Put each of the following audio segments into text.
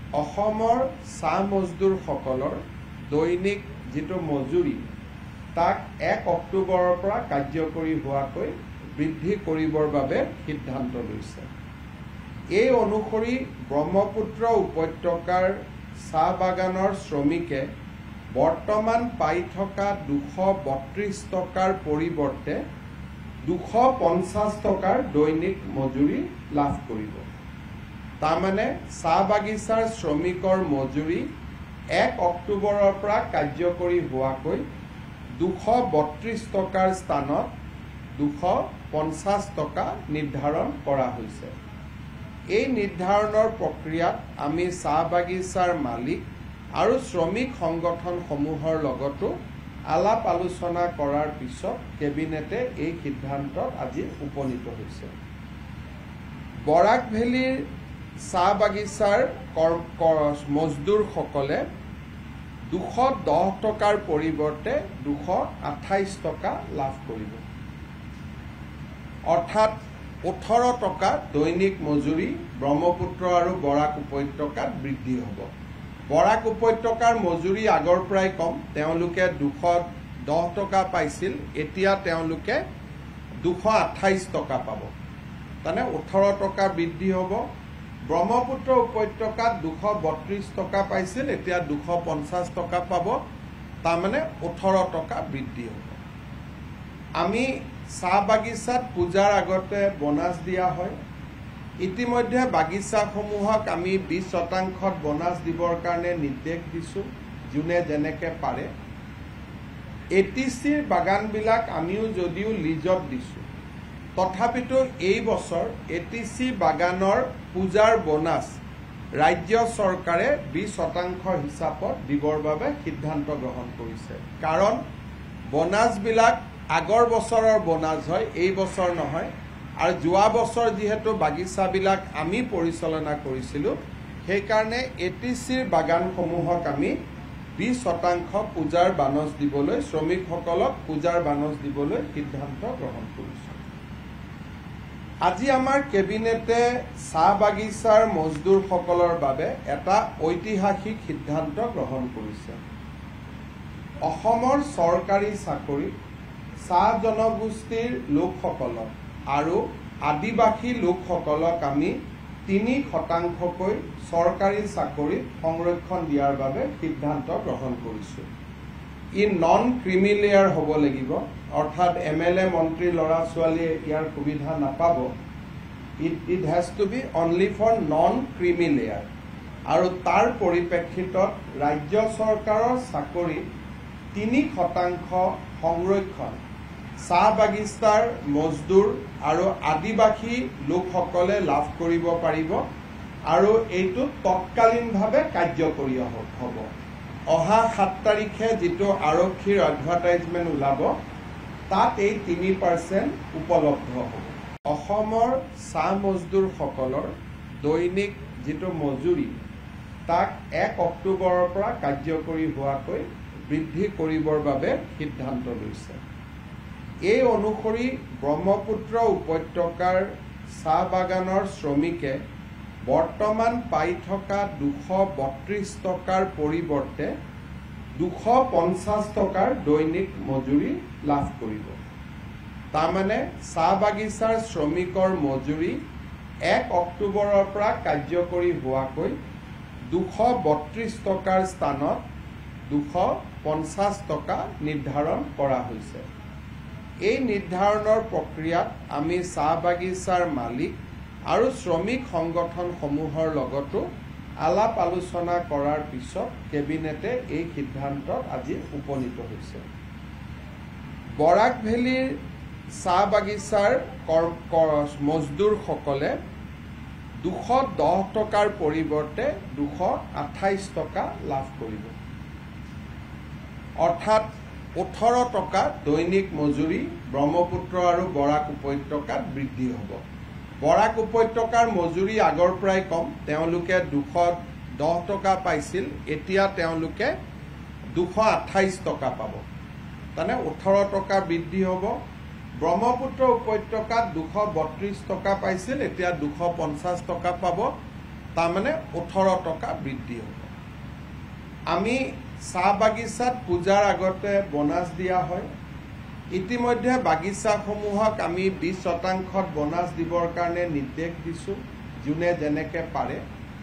অসমৰ চাহ মজদুৰসকলৰ দৈনিক যিটো মজুৰি তাক 1 অক্টোবৰৰ পৰা কাৰ্যকৰী হোৱাকৈ বৃদ্ধি কৰিবৰ বাবে সিদ্ধান্ত লৈছে। এই অনুসৰি ব্ৰহ্মপুত্ৰ উপত্যকাৰ চাহ বাগানৰ শ্ৰমিকে বৰ্তমান পাই থকা 232 টকাৰ পৰিৱৰ্তে 250 টকাৰ দৈনিক মজুৰি লাভ কৰিব। তাৰমানে চাহ বাগিচাৰ শ্ৰমিকৰ মজুৰি 1 অক্টোবৰৰ পৰা কাৰ্যকৰী হোৱাকৈ 232 টকাৰ স্থানত 250 টকা নিৰ্ধাৰণ কৰা হৈছে। এই নিৰ্ধাৰণৰ প্ৰক্ৰিয়াত আমি চাহ বাগিচাৰ মালিক আৰু শ্ৰমিক সংগঠনসমূহৰ লগতো আলাপ আলোচনা কৰাৰ পিছত কেবিনেটে এই সিদ্ধান্তত আজি উপনীত হৈছে। বৰাক ভেলীৰ চাহ বাগিচাৰ মজদুৰসকলে 210 টকাৰ পৰিৱৰ্তে 228 টকা লাভ কৰিব। অৰ্থাৎ 18 টকা দৈনিক মজুৰি ব্ৰহ্মপুত্ৰ আৰু বৰাক উপত্যকাত বৃদ্ধি হ'ব। বৰাক উপত্যকাৰ মজুৰি আগৰ পৰাই কম, তেওঁলোকে 210 টকা পাইছিল, এতিয়া তেওঁলোকে 228 টকা পাব, তাৰমানে 18 টকা বৃদ্ধি হ'ব। ব্ৰহ্মপুত্ৰ উপত্যকাত 232 টকা পাইছিল, এতিয়া 250 টকা পাব, তাৰমানে 18 টকা বৃদ্ধি হ'ব। আমি চাহ বাগিচাত পূজাৰ আগতে বোনাছ দিয়া হয়। ইতিমধ্যে বাগিচাসমূহক আমি 20% বোনাছ দিবৰ কাৰণে নিৰ্দেশ দিছোঁ, যোনে যেনেকে পাৰে। ATCৰ বাগানবিলাক আমিও যদিও লিজত দিছোঁ, তথাপিতো এই বছৰ ATC বাগানৰ পূজাৰ বোনাছ ৰাজ্য চৰকাৰে 20% হিচাপত দিবৰ বাবে সিদ্ধান্ত গ্ৰহণ কৰিছে। কাৰণ বোনাছবিলাক আগৰ বছৰৰ বোনাছ হয়, এই বছৰ নহয়। আৰু যোৱা বছৰ যিহেতু বাগিচাবিলাক আমি পৰিচালনা কৰিছিলোঁ, সেইকাৰণে ATCৰ বাগানসমূহক আমি 20% পূজাৰ বোনাছ দিবলৈ, শ্ৰমিকসকলক পূজাৰ বোনাছ দিবলৈ সিদ্ধান্ত গ্ৰহণ কৰিছোঁ। আজি আমাৰ কেবিনেটে চাহ বাগিচাৰ মজদুৰসকলৰ বাবে এটা ঐতিহাসিক সিদ্ধান্ত গ্ৰহণ কৰিছে। অসমৰ চৰকাৰী চাকৰিত চাহ জনগোষ্ঠীৰ লোকসকলক আৰু আদিবাসী লোকসকলক আমি 3% চৰকাৰী চাকৰিত সংৰক্ষণ দিয়াৰ বাবে সিদ্ধান্ত গ্ৰহণ কৰিছোঁ। ই নন ক্ৰিমিলেয়াৰ হ'ব লাগিব, অৰ্থাৎ MLA মন্ত্ৰীৰ ল'ৰা ছোৱালীয়ে ইয়াৰ সুবিধা নাপাব। It has to be only for non creamy layer. আৰু তাৰ পৰিপ্ৰেক্ষিতত ৰাজ্য চৰকাৰৰ চাকৰিত 3% সংৰক্ষণ চাহ বাগিচাৰ মজদুৰ আৰু আদিবাসী লোকসকলে লাভ কৰিব পাৰিব, আৰু এইটো তৎকালীনভাৱে কাৰ্যকৰী হ'ব। অহা 7 তাৰিখে যিটো আৰক্ষীৰ এডভাৰটাইজমেণ্ট ওলাব, তাত এই 3% উপলব্ধ হ'ব। অসমৰ চাহ মজদুৰসকলৰ দৈনিক যিটো মজুৰি তাক 1 অক্টোবৰৰ পৰা কাৰ্যকৰী হোৱাকৈ বৃদ্ধি কৰিবৰ বাবে সিদ্ধান্ত লৈছে। এই অনুসৰি ব্ৰহ্মপুত্ৰ উপত্যকাৰ চাহ বাগানৰ শ্ৰমিকে বৰ্তমান পাই থকা 232 টকাৰ পৰিৱৰ্তে 250 টকাৰ দৈনিক মজুৰি লাভ কৰিব। তাৰমানে চাহ বাগিচাৰ শ্ৰমিকৰ মজুৰি 1 অক্টোবৰৰ পৰা কাৰ্যকৰী হোৱাকৈ 232 টকাৰ স্থানত 250 টকা নিৰ্ধাৰণ কৰা হৈছে। এই নিৰ্ধাৰণৰ প্ৰক্ৰিয়াত আমি চাহ বাগিচাৰ মালিক আৰু শ্ৰমিক সংগঠনসমূহৰ লগতো আলাপ আলোচনা কৰাৰ পিছত কেবিনেটে এই সিদ্ধান্তত আজি উপনীত হৈছে। বৰাক ভেলীৰ চাহ বাগিচাৰ মজদুৰসকলে 210 টকাৰ পৰিৱৰ্তে 228 টকা লাভ কৰিব। অৰ্থাৎ 18 টকা দৈনিক মজুৰি ব্ৰহ্মপুত্ৰ আৰু বৰাক উপত্যকাত বৃদ্ধি হ'ব। বৰাক উপত্যকাৰ মজুৰি আগৰ পৰাই কম, তেওঁলোকে 210 টকা পাইছিল, এতিয়া তেওঁলোকে 228 টকা পাব, তাৰমানে 18 টকা বৃদ্ধি হ'ব। ব্ৰহ্মপুত্ৰ উপত্যকাত 232 টকা পাইছিল, এতিয়া 250 টকা পাব, তাৰমানে 18 টকা বৃদ্ধি হ'ব। আমি চাহ বাগিচাত পূজাৰ আগতে বোনাছ দিয়া হয়। ইতিমধ্যে বাগিচাসমূহক আমি 20% বোনাছ দিবৰ কাৰণে নিৰ্দেশ দিছোঁ, যোনে যেনেকৈ পাৰে।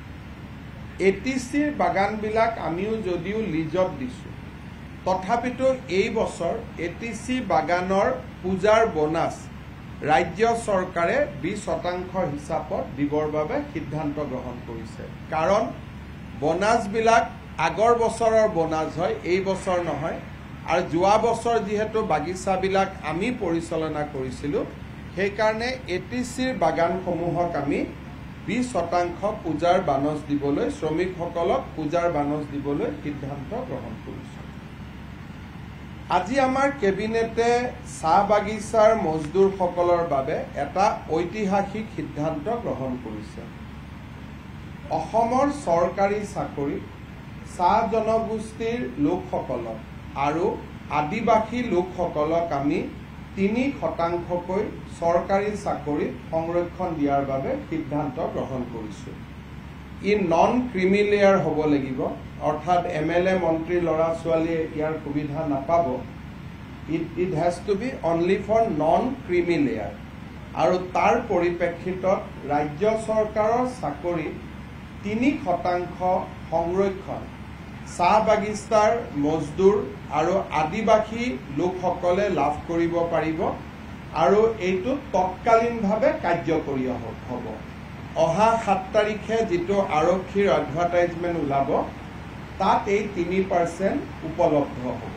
ATCৰ বাগানবিলাক আমিও যদিও লিজত দিছোঁ, তথাপিতো এই বছৰ ATC বাগানৰ পূজাৰ বোনাছ ৰাজ্য চৰকাৰে 20% হিচাপত দিবৰ বাবে সিদ্ধান্ত গ্ৰহণ কৰিছে। কাৰণ বোনাছবিলাক আগৰ বছৰৰ বোনাছ হয়, এই বছৰ নহয়। আৰু যোৱা বছৰ যিহেতু বাগিচাবিলাক আমি পৰিচালনা কৰিছিলোঁ, সেইকাৰণে ATCৰ বাগানসমূহক আমি 20% পূজাৰ বোনাছ দিবলৈ, শ্ৰমিকসকলক পূজাৰ বোনাছ দিবলৈ সিদ্ধান্ত গ্ৰহণ কৰিছোঁ। আজি আমাৰ কেবিনেটে চাহ বাগিচাৰ মজদুৰসকলৰ বাবে এটা ঐতিহাসিক সিদ্ধান্ত গ্ৰহণ কৰিছে। অসমৰ চৰকাৰী চাকৰি চাহ জনগোষ্ঠীৰ লোকসকলক আৰু আদিবাসী লোকসকলক আমি 3% চৰকাৰী চাকৰিত সংৰক্ষণ দিয়াৰ বাবে সিদ্ধান্ত গ্ৰহণ কৰিছোঁ। ই নন ক্ৰিমিলেয়াৰ হ'ব লাগিব, অৰ্থাৎ MLA মন্ত্ৰীৰ ল'ৰা ছোৱালীয়ে ইয়াৰ সুবিধা নাপাব। It has to be only for non creamy layer. আৰু তাৰ পৰিপ্ৰেক্ষিতত ৰাজ্য চৰকাৰৰ চাকৰিত 3% সংৰক্ষণ চাহ বাগিচাৰ মজদুৰ আৰু আদিবাসী লোকসকলে লাভ কৰিব পাৰিব, আৰু এইটো তৎকালীনভাৱে কাৰ্যকৰী হ'ব। অহা 7 তাৰিখে যিটো আৰক্ষীৰ এডভাৰটাইজমেণ্ট ওলাব, তাত এই 3% উপলব্ধ হ'ব।